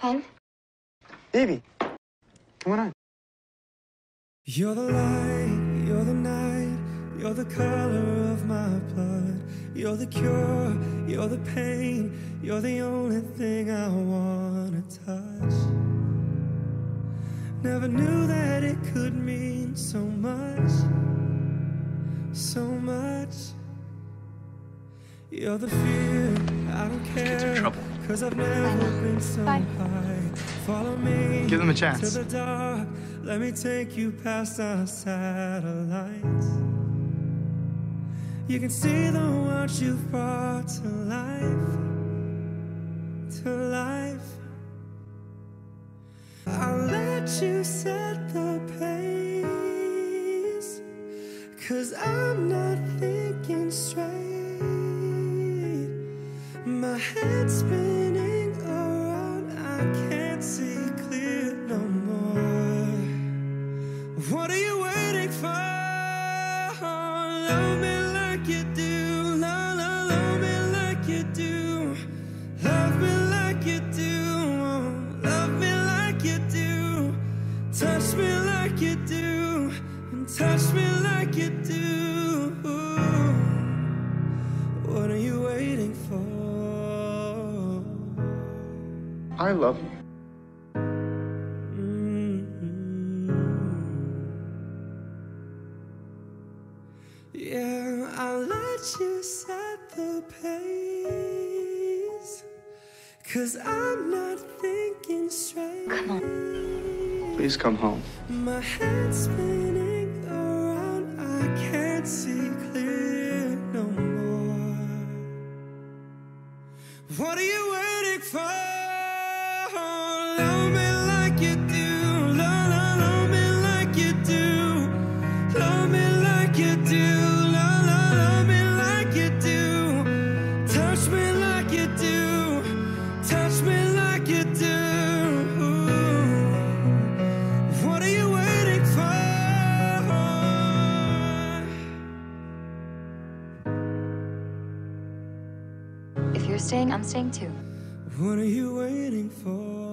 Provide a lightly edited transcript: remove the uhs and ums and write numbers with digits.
Ben? Evie, come on. You're the light, you're the night, you're the color of my blood. You're the cure, you're the pain, you're the only thing I wanna touch. Never knew that it could mean so much, so much. You're the fear, I don't care, 'cause I've never been so high. Follow me, give them a chance. To the dark, let me take you past our satellites. You can see the world you've brought to life, to life. I'll let you set the pace, 'cause I'm not thinking straight. My head's spinning around, I can't see clear no more. What are you waiting for? Love me like you do, love me like you do. Love me like you do, love me like you do. Touch me like you do, and touch me like you do. What are you waiting for? I love you. Yeah, I'll let you set the pace, 'cause I'm not thinking straight. Come on. Please come home. My head's spinning around, I can't see clear no more. What are you waiting for? Love me like you do, love me like you do. Love me like you do, love me like you do. Touch me like you do, touch me like you do. What are you waiting for? If you're staying, I'm staying too. What are you waiting for?